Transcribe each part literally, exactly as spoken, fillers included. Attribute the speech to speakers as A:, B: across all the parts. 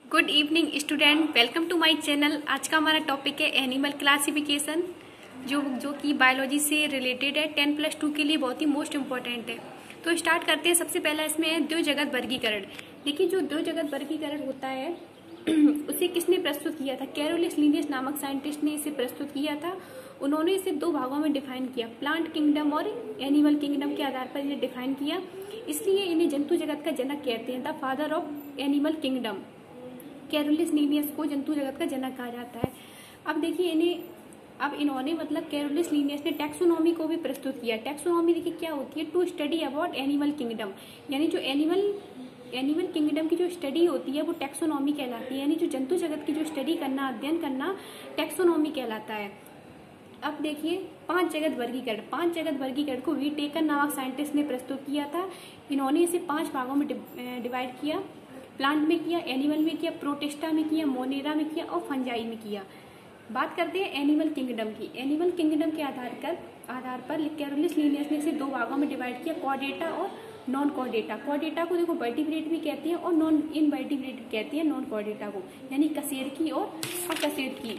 A: Good evening student, welcome to my channel. आज का हमारा टॉपिक है एनिमल क्लासिफिकेशन, जो जो कि बायोलॉजी से रिलेटेड है। टेन प्लस टू के लिए बहुत ही मोस्ट इम्पॉर्टेंट है। तो स्टार्ट करते हैं। सबसे पहला इसमें है द्विजगत वर्गीकरण। देखिए, जो द्विजगत वर्गीकरण होता है उसे किसने प्रस्तुत किया था? कैरोलिस लिनियस नामक साइंटिस्ट ने इसे प्रस्तुत किया था। उन्होंने इसे दो भागों में डिफाइन किया, प्लांट किंगडम और एनिमल किंगडम के आधार पर इन्हें डिफाइन किया। इसलिए इन्हें जंतु जगत का जनक कहते हैं, the father of animal kingdom. Carolus Linnaeus को जंतु जगत का जनक कहा जाता है। अब देखिए, इन्हें अब इन्होंने मतलब कैरोलिस लिनियस ने टैक्सोनॉमी को भी प्रस्तुत किया। टैक्सोनॉमी देखिए क्या होती है? To study about animal kingdom, यानी जो एनिमल एनिमल किंगडम की जो स्टडी होती है वो टैक्सोनॉमी कहलाती है, यानी जो जंतु जगत की जो स्टडी करना, अध्ययन करना, टैक्सोनॉमी कहलाता है। अब देखिए, पांच जगत वर्गीकरण पांच जगत वर्गीकरण को वी टेकर नामक साइंटिस्ट ने प्रस्तुत किया था। इन्होंने इसे पांच भागों में डिवाइड किया। प्लांट में किया, एनिमल में किया, प्रोटिस्टा में किया, मोनेरा में किया और फंजाई में किया। बात करते हैं एनिमल किंगडम की। एनिमल किंगडम के आधार पर आधार पर कैरोलिस लिनियस ने इसे दो भागों में डिवाइड किया, कॉर्डेटा और नॉन कॉर्डेटा। कॉर्डेटा को देखो वर्टिब्रेट भी कहते हैं और नॉन इनवर्टिब्रेट भी कहते हैं नॉन कॉर्डेटा को, यानी कशेरुकी और अकशेरुकी।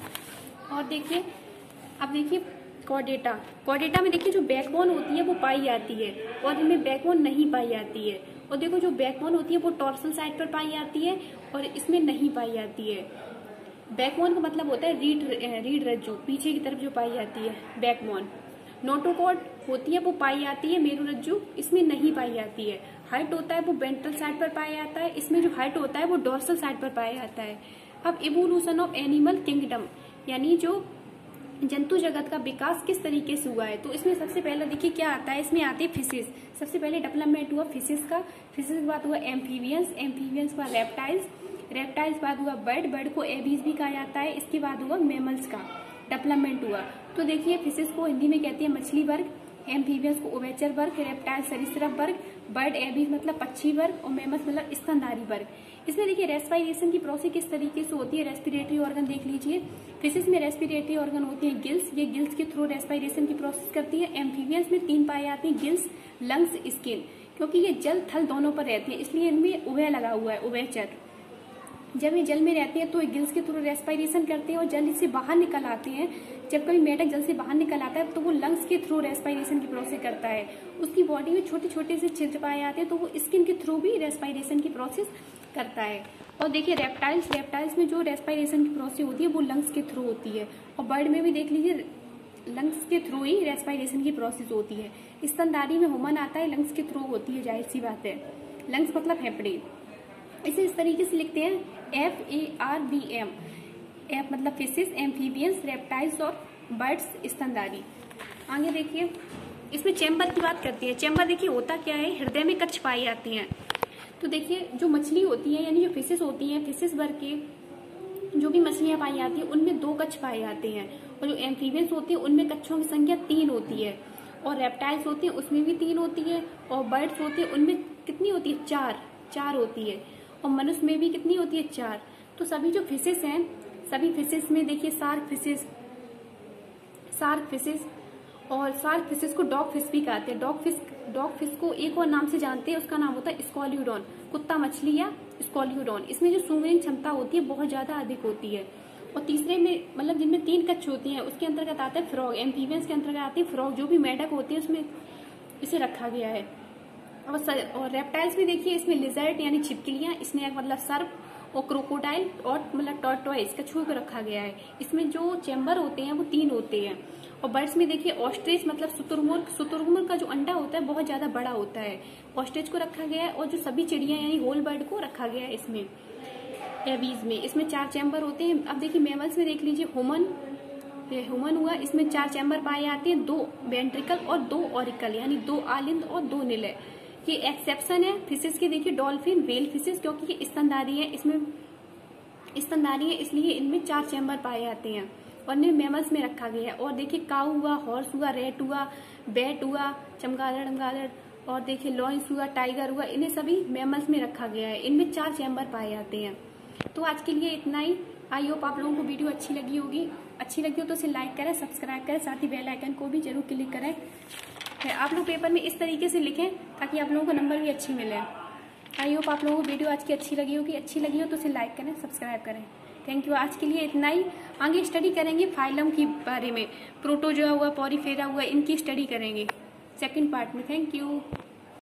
A: और देखिए, अब देखिए कॉर्डेटा कॉर्डेटा में देखिए जो बैकबोन होती है वो पाई जाती है और इनमें बैकबोन नहीं पाई जाती है। और देखो, जो बैकबोन होती है वो टॉर्सल साइड पर पाई जाती है और इसमें नहीं पाई जाती है। बैकबोन का मतलब होता है रीढ़ रीढ़ रज्जु, पीछे की तरफ जो पाई जाती है बैकबोन। नोटोकॉर्ड होती है वो पाई जाती है मेरु रज्जु, इसमें नहीं पाई जाती है। हार्ट होता है वो वेंट्रल साइड पर पाया जाता है, इसमें जो हार्ट होता है वो डोर्सल साइड पर पाया जाता है। अब इवोल्यूशन ऑफ एनिमल किंगडम, यानी जो जंतु जगत का विकास किस तरीके से हुआ है, तो इसमें सबसे पहले देखिए क्या आता है। इसमें आते हैं फिशेस। सबसे पहले डेवलपमेंट हुआ फिशेस का। फिशेस के बाद हुआ एम्फीबियंस, एम्फीबियंस के बाद रेप्टाइल्स, रेप्टाइल्स के बाद हुआ बर्ड, बर्ड को एबीज भी कहा जाता है। इसके बाद हुआ मैमल्स का डेवलपमेंट हुआ। तो देखिए, फिशेस को हिंदी में कहते हैं मछली वर्ग, एम्फीबियंस को उभयचर वर्ग, रेप्टाइल सरीसृप वर्ग, बर्ड एबीज मतलब पक्षी वर्ग और मैमल्स मतलब स्तनधारी वर्ग। इसमें देखिए रेस्पिरेशन की प्रोसेस किस तरीके से होती है। रेस्पिरेटरी ऑर्गन देख लीजिए। फिशेस में रेस्पिरेटरी ऑर्गन होती है गिल्स, ये गिल्स के थ्रू रेस्पिरेशन की प्रोसेस करती है। एम्फीबियंस में तीन पाए जाते हैं, गिल्स, लंग्स, स्किन। क्योंकि ये जल थल दोनों पर रहते हैं इसलिए इनमें उभय लगा हुआ है, उभयचर। जब ये जल में रहते हैं तो ये गिल्स के थ्रू रेस्पिरेशन करते हैं और जल से बाहर निकल आते हैं। जब कभी मेढक जल से बाहर निकल आता है तो वो लंग्स के थ्रू रेस्पिरेशन की प्रोसेस करता है। उसकी बॉडी में छोटे छोटे से छिद्र पाए जाते हैं तो वो स्किन के थ्रू भी रेस्पिरेशन की प्रोसेस करता है। और देखिए रेप्टाइल्स रेप्टाइल्स में जो रेस्पिरेशन की प्रोसेस होती है वो लंग्स के थ्रू होती है। और बर्ड में भी देख लीजिए लंग्स के थ्रू ही रेस्पिरेशन की प्रोसेस होती है। स्तनधारी में ह्यूमन आता है, लंग्स के थ्रू होती है, जाहिर सी बात है। लंग्स मतलब फेफड़े। इसे इस तरीके से लिखते हैं F A R B M. F मतलब फिशेस, एम्फीबियंस, रेप्टाइल्स और बर्ड्स, स्तनधारी। आगे देखिए, इसमें चैम्बर की बात करते हैं। चैम्बर देखिए होता क्या है, हृदय में कक्ष पाई जाती हैं। तो देखिए, जो मछली होती है यानी जो फिशेस होती हैं, फिशेस वर्ग के जो भी मछलियां पाई जाती हैं उनमें दो कक्ष पाए जाते हैं। और जो एम्फीबियंस होती है उनमें कक्षों की संख्या तीन होती है। और रेप्टाइल्स होती है उसमें भी तीन होती है। और बर्ड्स होती है उनमें कितनी होती है? चार चार होती है। और मनुष्य में भी कितनी होती है? चार। तो सभी जो फिशेस हैं, सभी फिशेस में देखिए शार्क फिशेस शार्क फिशेस और शार्क फिशेस को डॉग फिश भी कहते हैं। डॉग फिश डॉग फिश को एक और नाम से जानते हैं, उसका नाम होता है स्कॉल्यूडॉन, कुत्ता मछली या स्कॉल्यूडॉन। इसमें जो सूंघने क्षमता होती है बहुत ज्यादा अधिक होती है। और तीसरे में मतलब जिनमें तीन कक्ष होती हैं उसके अंतर्गत आता है फ्रॉग। एम्फीबियंस के अंतर्गत आती है फ्रॉग, जो भी मेढक होती है उसमें इसे रखा गया है। और, और रेप्टाइल्स में देखिए, इसमें लिजर्ड यानी छिपकलियां, स्नेक मतलब सर्प और क्रोकोडाइल और मतलब टॉर्टोइस कछुओं को रखा गया है। इसमें जो चैम्बर होते हैं वो तीन होते हैं। और बर्ड्स में देखिए ऑस्ट्रिच मतलब शुतुरमुर्ग, शुतुरमुर्ग का जो अंडा होता है बहुत ज्यादा बड़ा होता है, ऑस्ट्रिच को रखा गया है। और जो सभी चिड़िया यानी होल बर्ड को रखा गया है इसमें एबीज में। इसमें चार चैम्बर होते हैं। अब देखिए मैमल्स में देख लीजिए, ह्यूमन ह्यूमन हुआ, इसमें चार चैम्बर पाए जाते हैं, दो वेंट्रिकल और दो ऑरिकल, यानी दो आलिंद और दो निलय। ये एक्सेप्शन है फिशेस के। देखिए डॉल्फिन, व्हेल फिशेस, क्योंकि ये स्तनधारी है, इसमें स्तनधारी है इसलिए इनमें चार चैम्बर पाए जाते हैं और इन्हें मैमल्स में रखा गया है। और देखिए काऊ हुआ, हॉर्स हुआ, रेट हुआ, बैट हुआ, चमगादड़ चमगादड़ और देखिए लॉयंस हुआ, टाइगर हुआ, इन्हें सभी मैमल्स में रखा गया है। इनमें चार चैम्बर पाए जाते हैं। तो आज के लिए इतना ही। आई होप आप लोगों को वीडियो अच्छी लगी होगी। अच्छी लगी हो तो इसे लाइक करें, सब्सक्राइब करें, साथ ही बेल आइकन को भी जरूर क्लिक करें। आप लोग पेपर में इस तरीके से लिखें ताकि आप लोगों को नंबर भी अच्छी मिले। आई होप आप लोगों को वीडियो आज की अच्छी लगी होगी। अच्छी लगी हो तो उसे लाइक करें, सब्सक्राइब करें। Thank you. आज के लिए इतना ही। आगे स्टडी करेंगे फाइलम के बारे में, प्रोटोजोआ हुआ, पॉरीफेरा हुआ, इनकी स्टडी करेंगे सेकंड पार्ट में। Thank you.